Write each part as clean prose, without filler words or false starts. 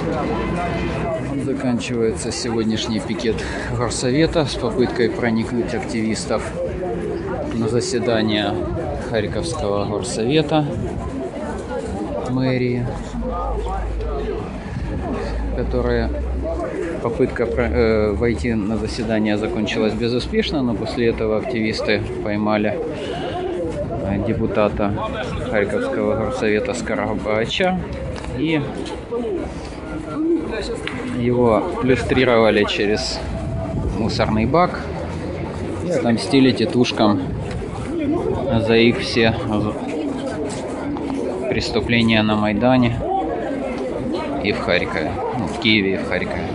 Заканчивается сегодняшний пикет горсовета с попыткой проникнуть активистов на заседание Харьковского горсовета мэрии, попытка войти на заседание закончилась безуспешно, но после этого активисты поймали депутата Харьковского горсовета Скоробагача и его плюстрировали через мусорный бак и отомстили тетушкам за их все преступления на Майдане и в Харькове, в Киеве и в Харькове.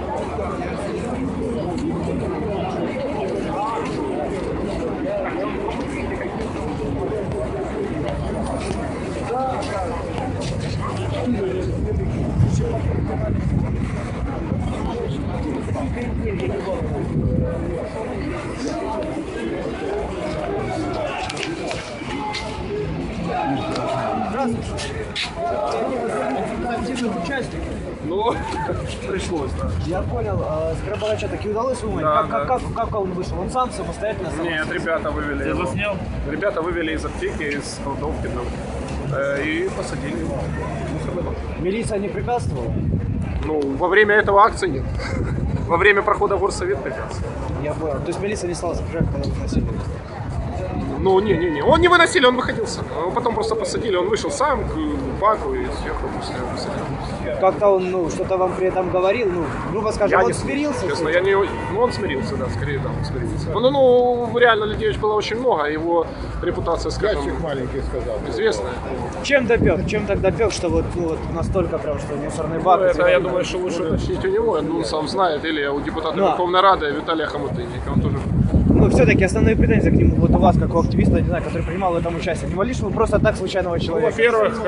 Ну, пришлось, да. Я понял, Скоробагача таки удалось вымыть? Да, как он вышел? Он сам самостоятельно? Нет, ребята вывели его. Заснял? Ребята вывели из аптеки, из кладовки, и посадили его. Милиция не препятствовала? Ну, во время этого акции нет. Во время прохода в горсовет препятствовал. Я понял. То есть милиция не стала сопряжать, когда выносили? Ну, не. Он не выносили, он выходил сам. Его потом просто посадили, он вышел сам к баку и сверху посадили. Как-то он, что-то вам при этом говорил, грубо скажем, он смирился? Честно, я не... Ну, он смирился, да, скорее, да, он смирился. Ну, реально людей было очень много, его репутация, скажем, маленький сказал. известная. Чем допек? Чем так допек, что вот настолько прям, что мусорный бак? Это, я думаю, что лучше уточнить у него, он сам знает, или у депутата Верховной Рады Виталия Хомутынника, он тоже... Ну, все-таки основные претензии к нему, вот у вас, как у активиста, не знаю, который принимал в этом участие, не могли ли вы просто так случайного человека? Во-первых,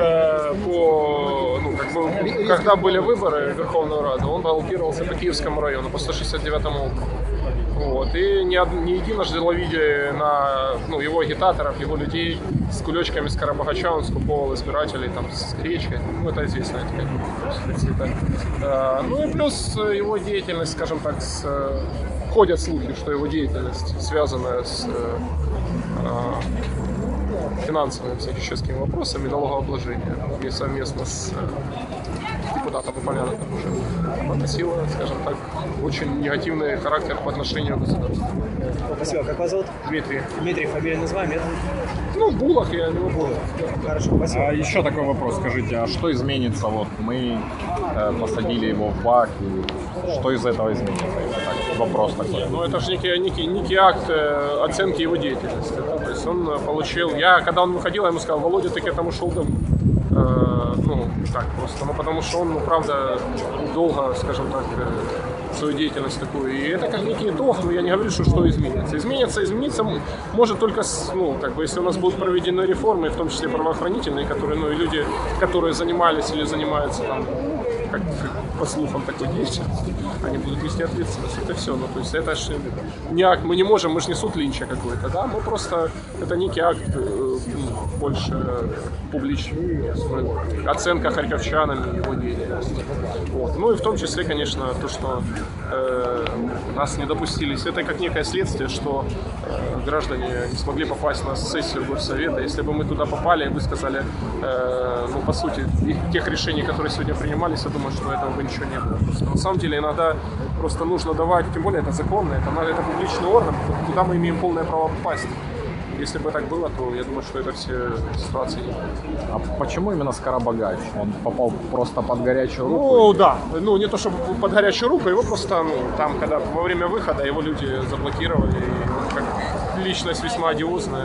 когда были выборы в Верховную Раду, он баллотировался по Киевскому району, по 169-му округу. Вот. И не единожды ловили на его агитаторов, его людей с кулечками Скоробагача, он скуповал избирателей там, с речкой. Это известная такая. Ну и плюс его деятельность, скажем так, ходят слухи, что его деятельность связана с финансовыми всяческими вопросами налогообложения и совместно с депутатом упомянутым уже носила, скажем так, очень негативный характер по отношению к государству. Спасибо. Как вас зовут? Дмитрий. Дмитрий, фамилия называем, нет? Булах, я не Булах. Хорошо, спасибо. Еще такой вопрос, скажите, а что изменится? Вот мы посадили его в бак, и что из этого изменится? Так, вопрос такой. Ну, это же некий акт оценки его деятельности. Да? То есть он получил... Когда он выходил, я ему сказал: Володя, ты к этому шел давно. Так просто. Потому что он, правда, долго, скажем так, свою деятельность такую. И это как некий итог, но я не говорю, что изменится. Измениться может только, если у нас будут проведены реформы, в том числе правоохранительные, которые, и люди, которые занимались или занимаются там, как по слухам такой деятельности, они будут нести ответственность. Это все. То есть это же не акт, мы же не суд Линча какой-то, да, мы просто, это некий акт больше публичный, оценка харьковчанами его деятельности. Вот. Ну и в том числе, конечно, то, что нас не допустились, это как некое следствие, что граждане не смогли попасть на сессию горсовета. Если бы мы туда попали и высказали, по сути, тех решений, которые сегодня принимались, я думаю, что этого бы ничего не было. Просто, на самом деле иногда просто нужно давать, тем более это законно, это публичный орган, туда мы имеем полное право попасть. Если бы так было, то я думаю, что это все ситуации. А почему именно Скоробагач? Он попал просто под горячую руку? Ну, да. Не то, чтобы под горячую руку, его просто, там, когда во время выхода его люди заблокировали. И как личность весьма одиозная.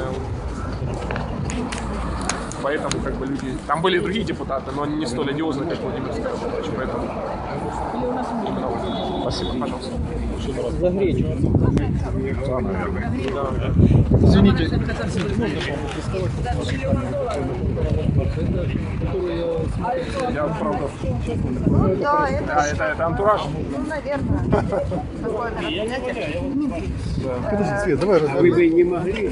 Поэтому, люди... Там были и другие депутаты, но они не столь одиозны, как Владимир Скоробагач. Поэтому... Спасибо, пожалуйста. За гречу. Да, наверное. Извините. Я, правда... Да, это антураж? Наверное. Подожди, Свет, давай Вы бы не могли.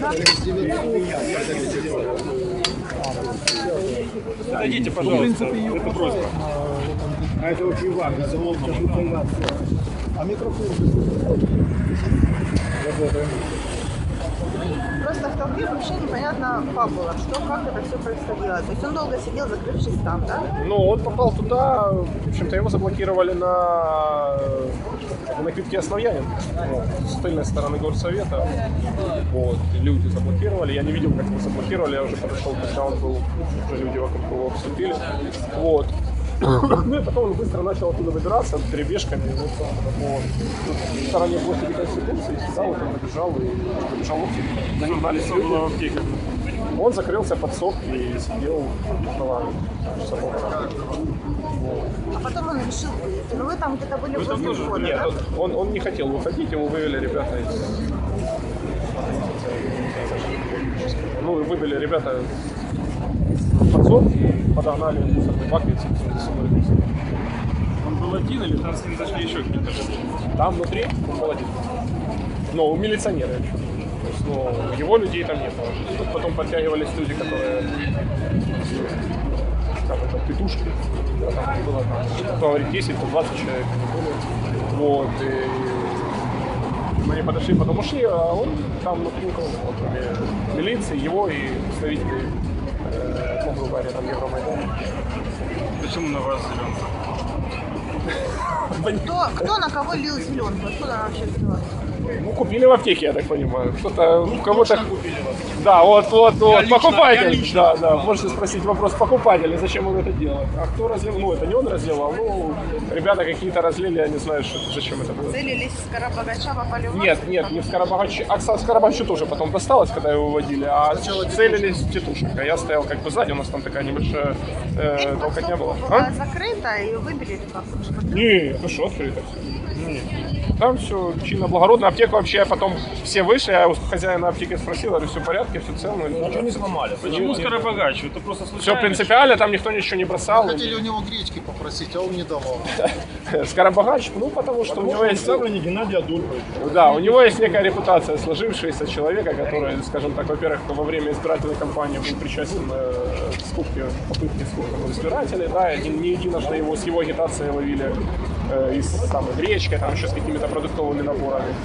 Дойдите, пожалуйста. Это просьба. А это очень важно, залог на информацию. А микрофон? Просто в толпе вообще непонятно фабула, что, как это все происходило. То есть он долго сидел, закрывшись там, да? Ну, он попал туда, в общем-то, его заблокировали на квитке «Основьянин», вот, с тыльной стороны горсовета. Вот, люди заблокировали, я не видел, как его заблокировали, я уже подошел, когда он был, уже люди вокруг его обступили. Вот. Ну и потом он быстро начал оттуда выбираться перебежками. Вот, в стороне площади Конституции, сюда вот он побежал и за ним гнались люди. Он закрылся под сок и сидел около часа полтора. А потом он решил выйти. Но вы там где-то были возле входа, Нет, да? он не хотел выходить, его вывели ребята из... Ну, выбили ребята подсобки, подогнали мусорный бак и засунули мусор. Он был один или там с ним зашли еще какие-то люди? Там внутри он был один. Но у милиционера еще. То есть, ну, его людей там нет. Тут потом подтягивались люди, которые, скажем так, петушки. Там было, кто говорит, 10, то 20 человек. Вот. И мы не подошли, потом ушли, а он там внутри никого не было, кроме милиции, его и представителей, ну, грубо говоря, там Евромайдана. Почему на вас зеленый? Кто на кого лил зеленку? Откуда она вообще взялась? Ну, купили в аптеке, я так понимаю. Кто-то, ну, кого-то... Да, вот, покупатель. Да, можете спросить вопрос покупателя, зачем он это делает. А кто разливал? Ну, это не он разливал, ну, ребята какие-то разлили, я не знаю, зачем это было. Целились в Скоробогача, попали в вас? Нет, не в Скоробогаче. А Скоробогачу тоже потом досталось, когда его выводили, а целились в тетушек. А я стоял как бы сзади, у нас там такая небольшая толкотня была. Была закрыта и выбили как? Не, ну что, открыто все. Там все чинно, благородно. Аптека вообще потом все вышли, я у хозяина аптеки спросил, говорю, все в порядке, все целно. Ничего не сломали. Почему Скоробогачу? Это просто случайно? Все принципиально, там никто ничего не бросал. Хотели у него гречки попросить, а он не давал. Скоробогач, ну потому что у него есть... не Геннадий Адольфович. Да, у него есть некая репутация сложившаяся человека, который, скажем так, во-первых, во время избирательной кампании был причастен к скупке, попытке скупки избирателей, да, не единожды его с его агитацией ловили и с самой гречкой, там еще с какими-то продуктовыми наборами.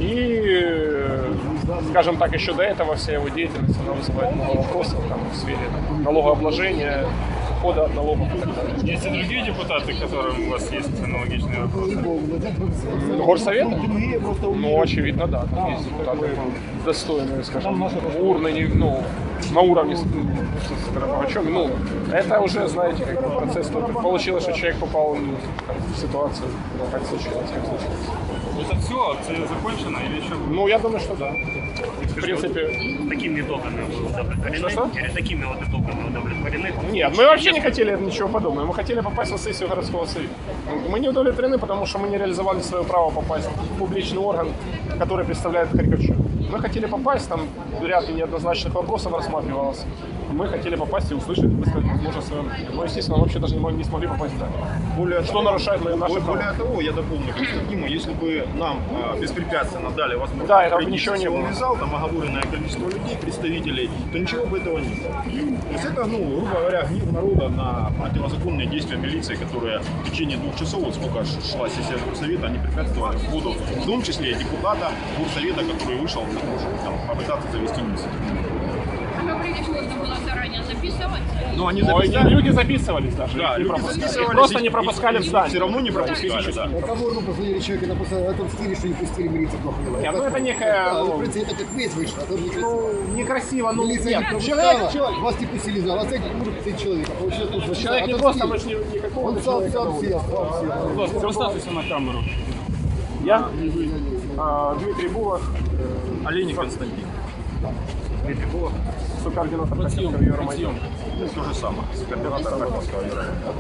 И, скажем так, еще до этого вся его деятельность, она вызывает много вопросов там, в сфере налогообложения, ухода от налогов и так далее. Есть и другие депутаты, которым у вас есть аналогичные вопросы? Горсовета? Ну, очевидно, да. Там есть депутаты достойные, скажем, урны, ну, на уровне с Скоробогачем. Ну, это уже, знаете, как бы процесс. Получилось, что человек попал в ситуацию, как случилось. Это все, акция закончена или еще? Ну, я думаю, что да. В принципе... Такими итогами вы удовлетворены? Что? Такими вот итогами удовлетворены? Нет, мы вообще не хотели ничего подобного. Мы хотели попасть на сессию городского совета. Мы не удовлетворены, потому что мы не реализовали свое право попасть в публичный орган, который представляет Харьковщину. Мы хотели попасть, там ряд неоднозначных вопросов рассматривалось. Мы хотели попасть и услышать, высказать, возможно, свое мнение. Но, естественно, мы вообще даже не смогли попасть туда. Что нарушает наши права? Более того, я дополню, Константину, если бы нам беспрепятственно дали возможность Да, этого ничего не было. сессионный зал, там оговоренное количество людей, представителей, то ничего бы этого не было. То есть это, ну, грубо говоря, гнев народа на противозаконные действия милиции, которая в течение 2 часов, вот сколько шла сессия горсовета, они препятствовали входу, в том числе и депутата горсовета, который вышел на то, чтобы там попытаться завести инициативу. Вы говорите, что нужно было заранее записывать? Ну, они Люди записывались даже. Да, люди записывались. Просто не пропускали в здание. Все равно не пропускали, да. Кого можно позвонили человека в этом стиле, что не пустили милицию плохо? Нет, ну это некая... Да, в принципе, это как весь вышло. А то некрасиво, ну милиция нет. не Человек... вас не пустили в зал, а кстати, может пустить человека. Человек не просто, мы же никакого Он сам все. Представьтесь на камеру. Я? Дмитрий Булах. Олейник Константин. Дмитрий Булах. Сокоординатор Харьковского Евромайдана. Ну, то же самое. Координатор Харьковского Евромайдана.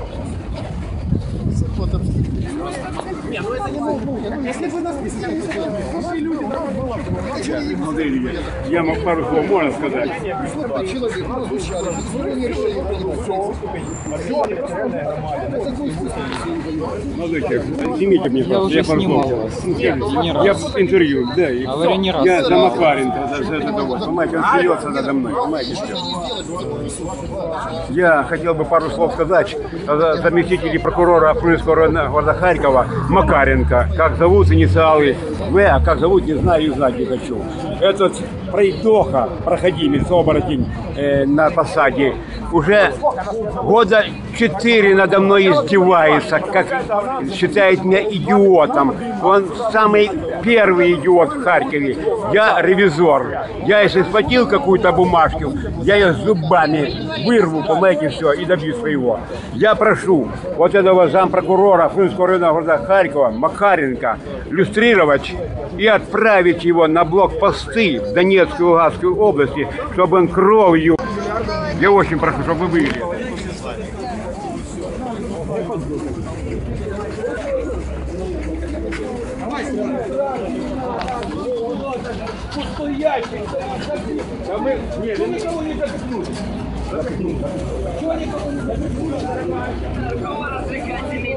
Нет, ну это не мог. Если бы нас не люди, Смотри, Я мог пару слов, можно сказать. человек, ну, звучало, не решили. Молодой снимите мне, Я уже снимал вас. Не раз. Я интервью, да. Говорю, не раз. Я за Макаренко, за это вот. Понимаете, он смеется надо мной, понимаете, что? Я хотел бы пару слов сказать о заместителе прокурора Афринского города Харькова Макаренко. Как зовут инициалы В, а как зовут, не знаю и знать не хочу. Этот пройдоха, проходимец, оборотень на посаде, уже года 4 надо мной издевается, как считает меня идиотом. Он самый первый идиот в Харькове. Я ревизор. Я если схватил какую-то бумажку, я ее зубами вырву, понимаете, все, и добью своего. Я прошу вот этого зампрокурора Афринского района города Харькова Макаренко люстрировать и отправить его на блокпосты в Донецкую и Луганскую области, чтобы он кровью... Я очень прошу, чтобы вы вывели. Пустой ящик. Да мы... Нет, никого не допихнули. Чего никого не допихнули?